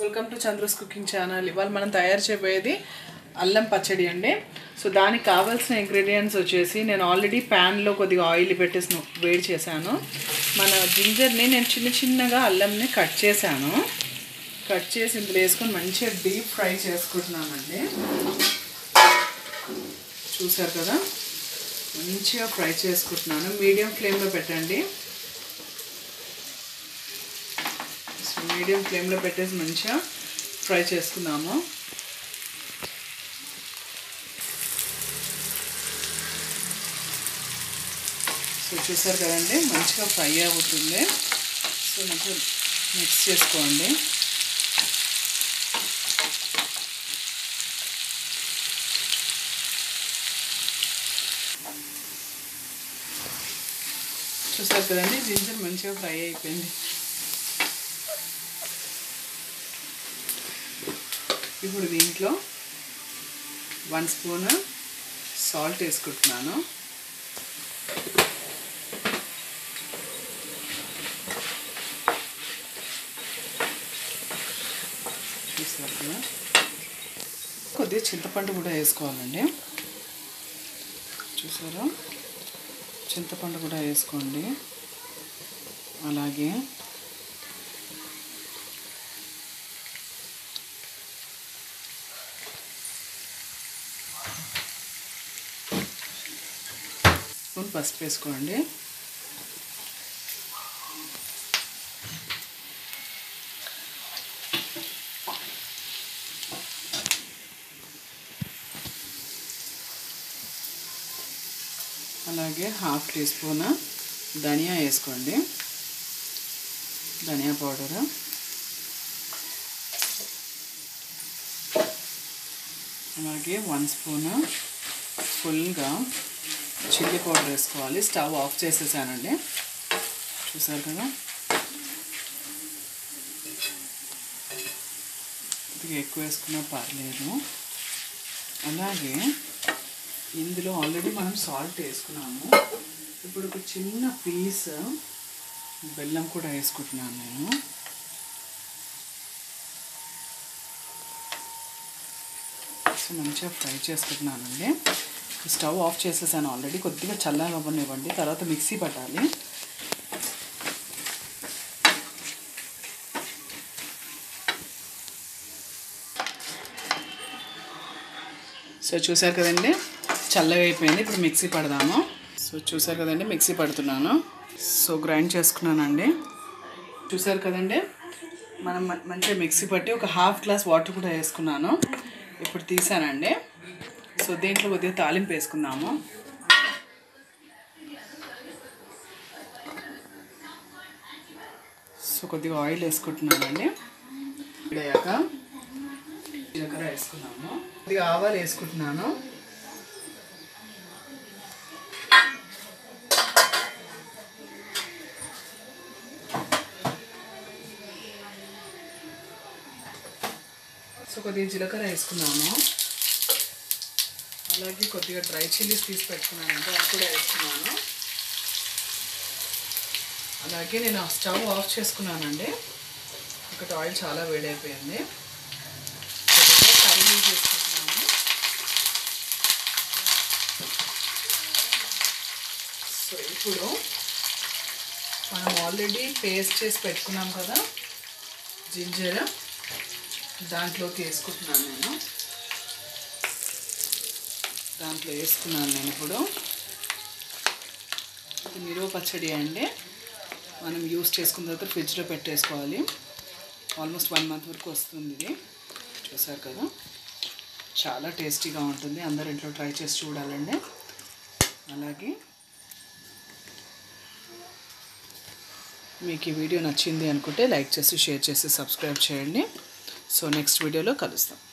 Welcome to Chandra's cooking channel. ఇవాళ మనం తయారు చేయబోయేది అల్లం పచ్చడి అండి. సో దానికి కావాల్సిన ఇంగ్రీడియంట్స్ వచ్చేసి నేను ఆల్రెడీ ప్యాన్లో కొద్దిగా ఆయిల్ పెట్టేసి వేడి చేశాను. మన జింజర్ని నేను చిన్నగా అల్లంని కట్ చేశాను. కట్ చేసి ఇందులో వేసుకొని మంచిగా డీప్ ఫ్రై చేసుకుంటున్నామండి. చూసారు కదా, మంచిగా ఫ్రై చేసుకుంటున్నాను. మీడియం ఫ్లేమ్లో పెట్టండి. మీడియం ఫ్లేమ్లో పెట్టేసి మంచిగా ఫ్రై చేసుకుందాము. సో చూసారు కదండి, మంచిగా ఫ్రై అవుతుంది. సో మంచిగా మిక్స్ చేసుకోండి. చూసారు కదండి, జింజర్ మంచిగా ఫ్రై అయిపోయింది. ఇప్పుడు దీంట్లో 1 స్పూన్ సాల్ట్ వేసుకుంటున్నాను. చూసారు కదా, కొద్దిగా చింతపండు కూడా వేసుకోవాలండి. చూసారా, చింతపండు కూడా వేసుకోండి. అలాగే స్పూన్ పసుపు వేసుకోండి. అలాగే 1/2 టీ స్పూన్ ధనియా వేసుకోండి, ధనియా పౌడరు. అలాగే 1 స్పూన్ ఫుల్గా చిల్లీ పౌడర్ వేసుకోవాలి. స్టవ్ ఆఫ్ చేసేసానండి. చూసారు కదా, కొద్దిగా ఎక్కువ వేసుకున్నా పర్లేదు. అలాగే ఇందులో ఆల్రెడీ మనం సాల్ట్ వేసుకున్నాము. ఇప్పుడు ఒక చిన్న పీస్ బెల్లం కూడా వేసుకుంటున్నాను నేను. సో మంచిగా ఫ్రై చేసుకుంటున్నానండి. స్టవ్ ఆఫ్ చేసేసాను ఆల్రెడీ. కొద్దిగా చల్లగా అవ్వనివ్వండి, తర్వాత మిక్సీ పట్టాలి. సో చూసారు కదండి, చల్లగా అయిపోయింది. ఇప్పుడు మిక్సీ పడదాము. సో చూసారు కదండి, మిక్సీ పడుతున్నాను. సో గ్రైండ్ చేసుకున్నానండి. చూసారు కదండి, మనం మంచిగా మిక్సీ పట్టి ఒక 1/2 గ్లాస్ వాటర్ కూడా వేసుకున్నాను. ఇప్పుడు తీసానండి. సో దీంట్లో కొద్దిగా తాలింపు వేసుకుందాము. సో కొద్దిగా ఆయిల్ వేసుకుంటున్నానండి. వేయాక జీలకర్ర వేసుకున్నాము. కొద్దిగా ఆవాలు వేసుకుంటున్నాను. సో కొద్దిగా జీలకర్ర వేసుకున్నాము. అలాగే కొద్దిగా డ్రై చిల్లీస్ తీసి పెట్టుకున్నానంటే అది కూడా వేసుకున్నాను. అలాగే నేను స్టవ్ ఆఫ్ చేసుకున్నానండి. ఒకటి ఆయిల్ చాలా వేడైపోయింది. కొద్దిగా కర్రీ యూజ్ చేసుకుంటున్నాను. సో ఇప్పుడు మనం ఆల్రెడీ పేస్ట్ చేసి పెట్టుకున్నాం కదా జింజర్, దాంట్లోకి వేసుకుంటున్నాను నేను. ఇప్పుడు ఇది నిలువ పచ్చడి అండి. మనం యూస్ చేసుకున్న తర్వాత ఫ్రిడ్జ్లో పెట్టేసుకోవాలి. ఆల్మోస్ట్ 1 మంత్ వరకు వస్తుంది ఇది. చూసారు కదా, చాలా టేస్టీగా ఉంటుంది. అందరూ ఇంట్లో ట్రై చేసి చూడాలండి. అలాగే మీకు ఈ వీడియో నచ్చింది అనుకుంటే లైక్ చేసి, షేర్ చేసి, సబ్స్క్రైబ్ చేయండి. సో నెక్స్ట్ వీడియోలో కలుస్తాం.